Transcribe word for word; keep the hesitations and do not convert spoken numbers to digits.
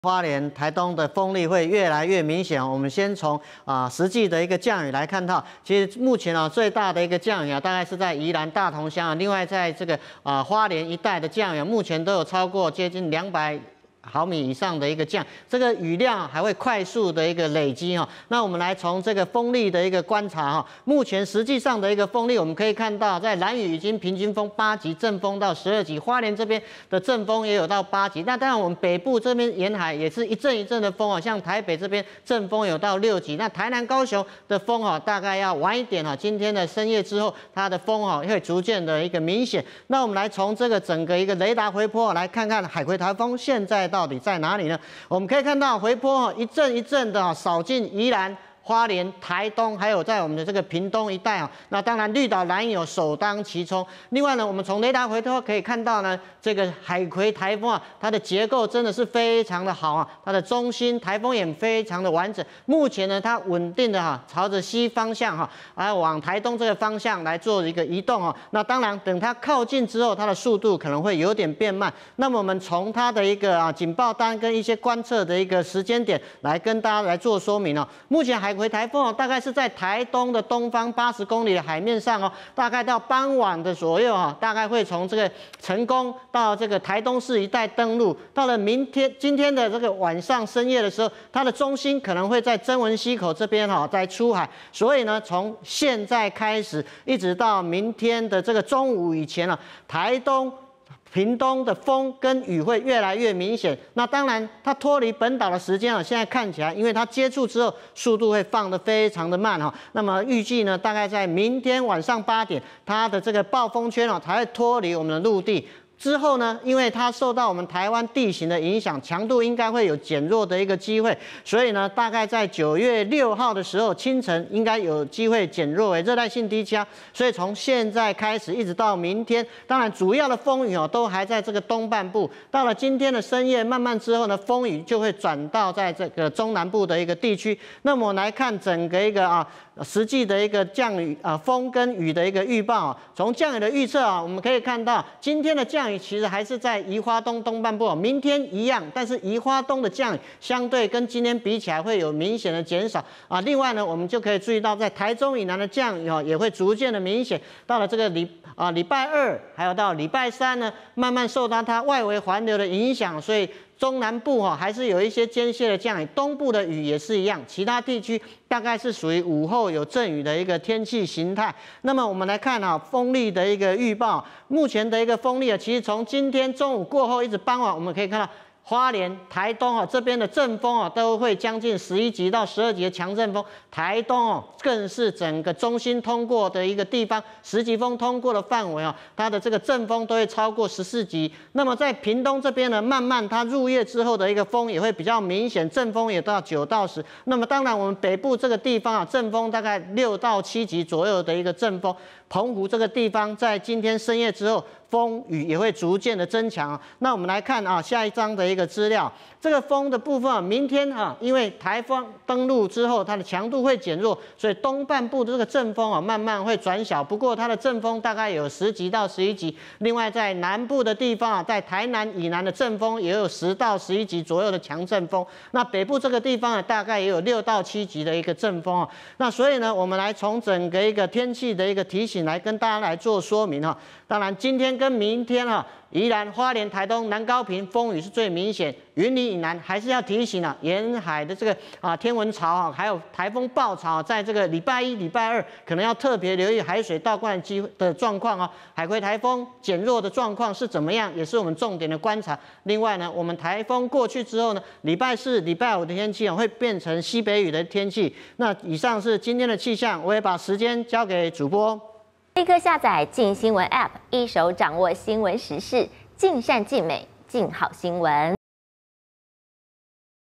花莲、台东的风力会越来越明显。我们先从啊、呃、实际的一个降雨来看到，其实目前啊最大的一个降雨啊，大概是在宜兰大同乡啊，另外在这个啊、呃、花莲一带的降雨、啊，目前都有超过接近两百毫米以上的一个降，这个雨量还会快速的一个累积哈。那我们来从这个风力的一个观察哈，目前实际上的一个风力，我们可以看到，在兰屿已经平均风八级，阵风到十二级，花莲这边的阵风也有到八级。那当然我们北部这边沿海也是一阵一阵的风啊，像台北这边阵风有到六级，那台南、高雄的风哈大概要晚一点哈。今天的深夜之后，它的风哈会逐渐的一个明显。那我们来从这个整个一个雷达回波来看看海葵台风现在到底在哪里呢？我们可以看到回波一阵一阵的扫进宜兰、花莲、台东，还有在我们的这个屏东一带啊。那当然绿岛、兰屿有首当其冲。另外呢，我们从雷达回波可以看到呢，这个海葵台风啊，它的结构真的是非常的好啊，它的中心台风眼非常的完整。目前呢，它稳定的哈、啊、朝着西方向哈、啊，来往台东这个方向来做一个移动啊。那当然，等它靠近之后，它的速度可能会有点变慢。那么我们从它的一个啊警报单跟一些观测的一个时间点来跟大家来做说明哦。目前海葵台风哦，大概是在台东的东方八十公里的海面上哦，大概到傍晚的左右啊，大概会从这个成功到这个台东市一带登陆。到了明天今天的这个晚上深夜的时候，它的中心可能会在曾文溪口这边哈，在出海。所以呢，从现在开始一直到明天的这个中午以前啊，台东、屏东的风跟雨会越来越明显。那当然，它脱离本岛的时间啊，现在看起来，因为它接触之后速度会放得非常的慢哈。那么预计呢，大概在明天晚上八点，它的这个暴风圈哦才会脱离我们的陆地。之后呢，因为它受到我们台湾地形的影响，强度应该会有减弱的一个机会，所以呢，大概在九月六号的时候清晨应该有机会减弱为热带性低气压。所以从现在开始一直到明天，当然主要的风雨哦都还在这个东半部。到了今天的深夜慢慢之后呢，风雨就会转到在这个中南部的一个地区。那么我们来看整个一个啊实际的一个降雨啊风跟雨的一个预报啊，从降雨的预测啊，我们可以看到今天的降雨其实还是在宜花东东半部，明天一样，但是宜花东的降雨相对跟今天比起来会有明显的减少啊。另外呢，我们就可以注意到在台中以南的降雨哦也会逐渐的明显。到了这个礼啊礼拜二，还有到礼拜三呢，慢慢受到它外围环流的影响，所以中南部哈还是有一些间歇的降雨，东部的雨也是一样，其他地区大概是属于午后有阵雨的一个天气形态。那么我们来看啊风力的一个预报，目前的一个风力啊，其实从今天中午过后一直傍晚，我们可以看到花莲、台东啊这边的阵风啊都会将近十一级到十二级的强阵风，台东哦更是整个中心通过的一个地方，十级风通过的范围啊，它的这个阵风都会超过十四级。那么在屏东这边呢，慢慢它入夜之后的一个风也会比较明显，阵风也到九到十。那么当然我们北部这个地方啊，阵风大概六到七级左右的一个阵风。澎湖这个地方在今天深夜之后，风雨也会逐渐的增强。那我们来看啊，下一张的一个资料，这个风的部分啊，明天啊，因为台风登陆之后，它的强度会减弱，所以东半部的这个阵风啊，慢慢会转小。不过它的阵风大概有十级到十一级。另外在南部的地方啊，在台南以南的阵风也有十到十一级左右的强阵风。那北部这个地方呢，大概也有六到七级的一个阵风啊。那所以呢，我们来从整个一个天气的一个提醒来跟大家来做说明哈。当然今天跟明天哈，宜兰、花莲、台东、南高屏风雨是最明显，云林以南还是要提醒啊，沿海的这个啊天文潮啊，还有台风暴潮，在这个礼拜一、礼拜二可能要特别留意海水倒灌机的状况啊。海葵台风减弱的状况是怎么样，也是我们重点的观察。另外呢，我们台风过去之后呢，礼拜四、礼拜五的天气啊会变成西北雨的天气。那以上是今天的气象，我也把时间交给主播。 立刻下载镜新闻 App， 一手掌握新闻时事，尽善尽美，尽好新闻。